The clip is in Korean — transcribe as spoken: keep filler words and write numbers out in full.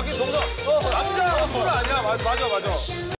이게 동서. 어, 남자 프로 아니야? 맞아, 맞아, 맞아.